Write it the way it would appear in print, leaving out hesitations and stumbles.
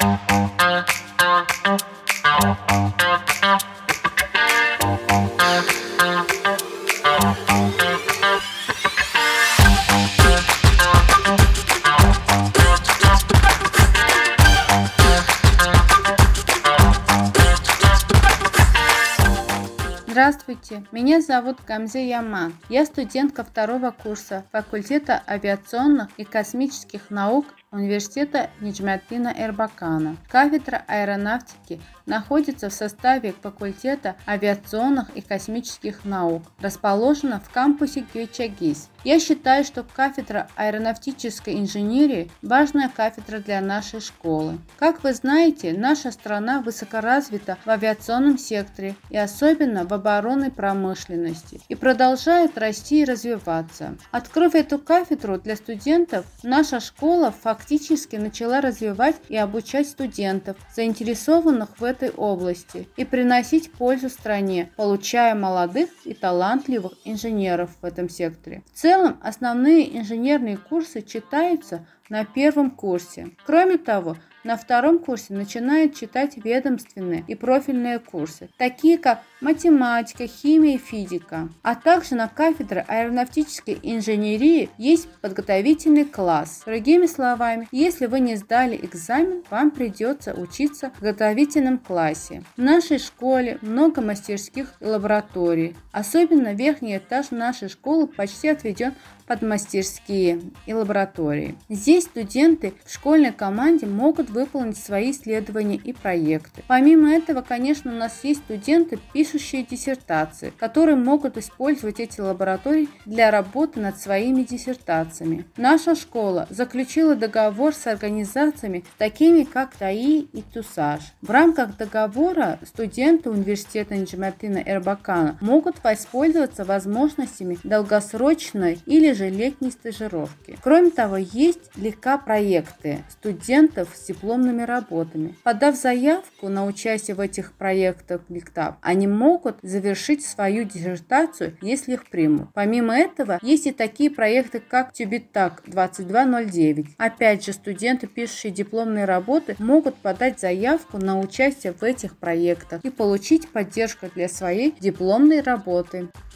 Здравствуйте, меня зовут Гамзе Яман. Я студентка второго курса факультета авиационных и космических наук Университета Неджмятдина Эрбакана. Кафедра аэронавтики находится в составе факультета авиационных и космических наук, расположена в кампусе Гюйчагис. Я считаю, что кафедра аэронавтической инженерии – важная кафедра для нашей школы. Как вы знаете, наша страна высокоразвита в авиационном секторе и особенно в оборонной промышленности и продолжает расти и развиваться. Открыв эту кафедру для студентов, наша школа фактически начала развивать и обучать студентов, заинтересованных в этой области, и приносить пользу стране, получая молодых и талантливых инженеров в этом секторе. В целом, основные инженерные курсы читаются на первом курсе. Кроме того, на втором курсе начинают читать ведомственные и профильные курсы, такие как математика, химия и физика. А также на кафедре аэронавтической инженерии есть подготовительный класс. Другими словами, если вы не сдали экзамен, вам придется учиться в подготовительном классе. В нашей школе много мастерских и лабораторий. Особенно верхний этаж нашей школы почти отведен под мастерские и лаборатории. Здесь студенты в школьной команде могут выполнить свои исследования и проекты. Помимо этого, конечно, у нас есть студенты, пишущие диссертации, которые могут использовать эти лаборатории для работы над своими диссертациями. Наша школа заключила договор с организациями, такими как ТАИ и ТУСАЖ. В рамках договора студенты университета Неджмятдина Эрбакана могут воспользоваться возможностями долгосрочной или же летней стажировки. Кроме того, есть проекты студентов с дипломными работами. Подав заявку на участие в этих проектах ЛИКТАП, они могут завершить свою диссертацию, если их примут. Помимо этого, есть и такие проекты, как TÜBİTAK 2209. Опять же, студенты, пишущие дипломные работы, могут подать заявку на участие в этих проектах и получить поддержку для своей дипломной работы.